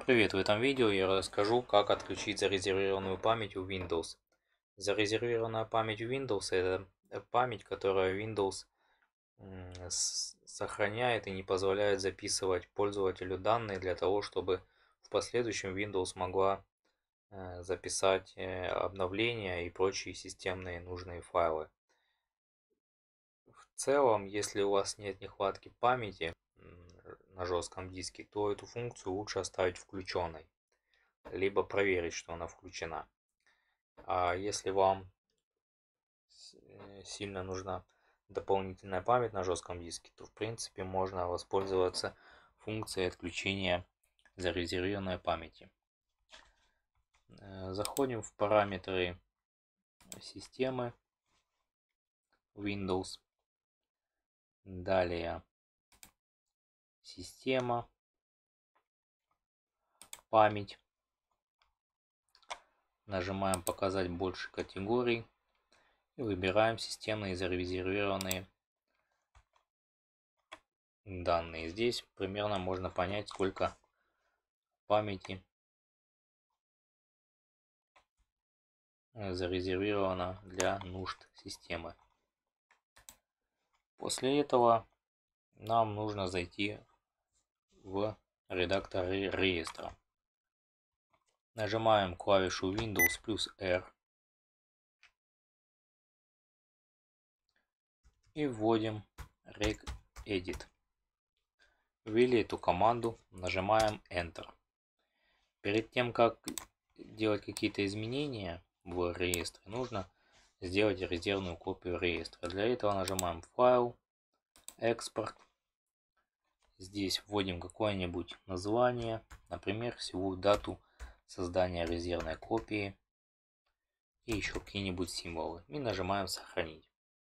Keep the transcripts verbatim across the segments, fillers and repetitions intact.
Привет! В этом видео я расскажу, как отключить зарезервированную память у Windows. Зарезервированная память у Windows — это память, которая Windows м, с- сохраняет и не позволяет записывать пользователю данные для того, чтобы в последующем Windows могла э, записать э, обновления и прочие системные нужные файлы. В целом, если у вас нет нехватки памяти м, на жестком диске, то эту функцию лучше оставить включенной, либо проверить, что она включена. А если вам э, сильно нужна дополнительная память на жестком диске, то в принципе можно воспользоваться функцией отключения зарезервированной памяти. Э, Заходим в параметры системы Windows. Далее система, память. Нажимаем «Показать больше категорий» и выбираем системные зарезервированные данные. Здесь примерно можно понять, сколько памяти зарезервировано для нужд системы. После этого нам нужно зайти в редактор реестра. Нажимаем клавишу Windows плюс R и вводим regedit. Ввели эту команду, нажимаем Enter. Перед тем, как делать какие-то изменения в реестре, нужно сделать резервную копию реестра. Для этого нажимаем Файл, Экспорт. Здесь вводим какое-нибудь название, например, всего дату создания резервной копии и еще какие-нибудь символы. И нажимаем «Сохранить».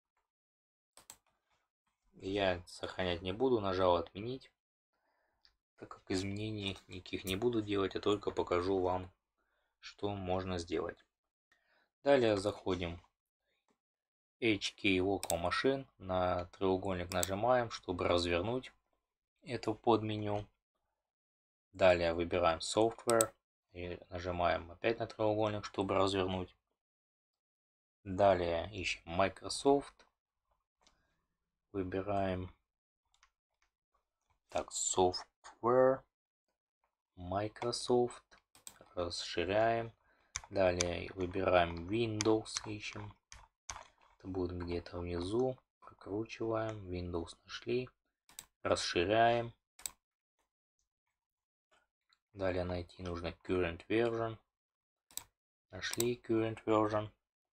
Я сохранять не буду, нажал «Отменить», так как изменений никаких не буду делать, а только покажу вам, что можно сделать. Далее заходим в эйч кей Local Machine, на треугольник нажимаем, чтобы развернуть это подменю. Далее выбираем Software и нажимаем опять на треугольник, чтобы развернуть. Далее ищем Microsoft. Выбираем так, Software, Microsoft. Расширяем. Далее выбираем Windows, ищем. Это будет где-то внизу. Прокручиваем. Windows нашли. Расширяем. Далее найти нужно Current Version. Нашли Current Version.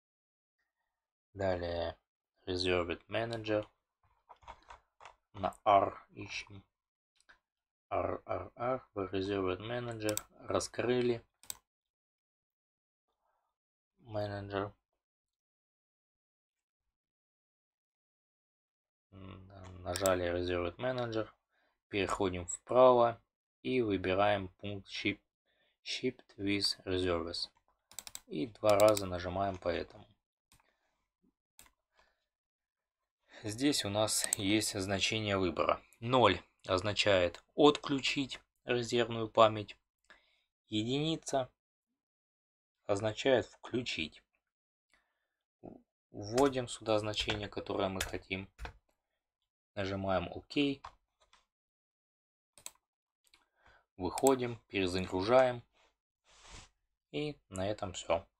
Далее Reserved Manager. На R ищем. R, R, R. В Reserved Manager. Раскрыли. Manager. Нажали Reserved Manager. Переходим вправо и выбираем пункт Ship, Shipped with Reserves. И два раза нажимаем по этому. Здесь у нас есть значение выбора. ноль означает отключить резервную память. Единица означает включить. Вводим сюда значение, которое мы хотим. Нажимаем ОК. Выходим, перезагружаем. И на этом все.